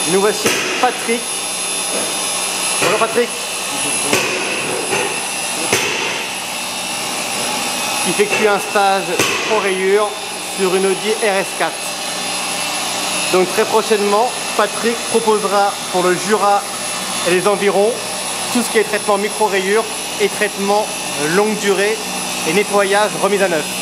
Nous voici Patrick. Bonjour Patrick. Qui effectue un stage pro rayure sur une Audi RS4. Donc très prochainement, Patrick proposera pour le Jura et les environs tout ce qui est traitement micro rayure et traitement longue durée et nettoyage remise à neuf.